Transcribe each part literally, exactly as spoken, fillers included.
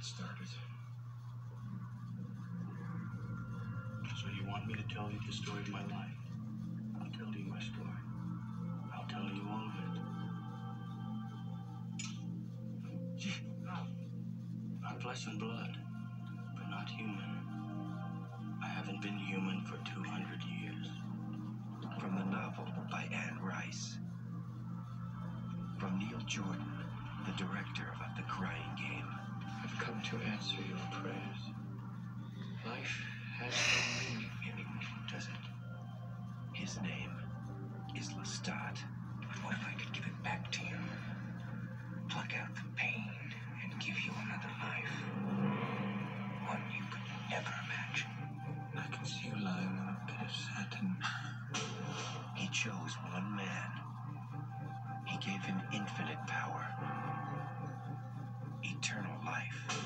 get started. So you want me to tell you the story of my life? I'll tell you my story. I'll tell you all of it. I'm flesh and blood, but not human. I haven't been human for two hundred years. From the novel by Anne Rice. From Neil Jordan, the director of The Crying Game. I've come to answer your prayers. Life has no meaning anymore, does it? His name is Lestat. What if I could give it back to you? Pluck out the pain and give you another life. One you could never imagine. I can see you lying on a bed of satin. He chose one man. He gave him infinite power. Eternal life.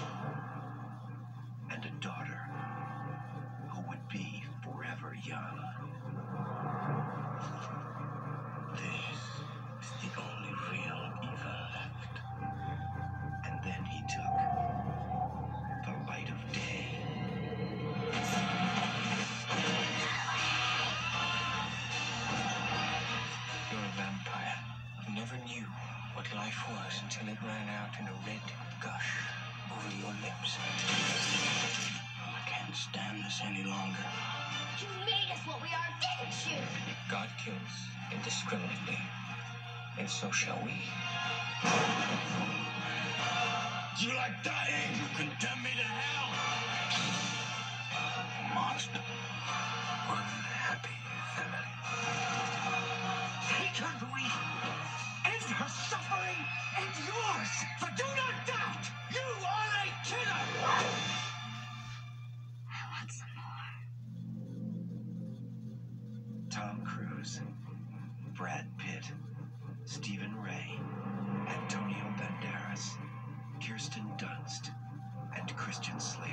And a daughter who would be forever young. This is the only real evil left. And then he took the light of day. You're a vampire who never knew what life was until it ran out in a red gush over your lips. I can't stand this any longer. You made us what we are, didn't you? God kills indiscriminately, and so shall we. Do you like dying? You condemn me to hell! Monster. One happy family. Take her, Louis. End her suffering and yours. For do not doubt, you are a killer. I want some more. Tom Cruise, Brad Pitt, Stephen Ray, Antonio Banderas, Kirsten Dunst, and Christian Slater.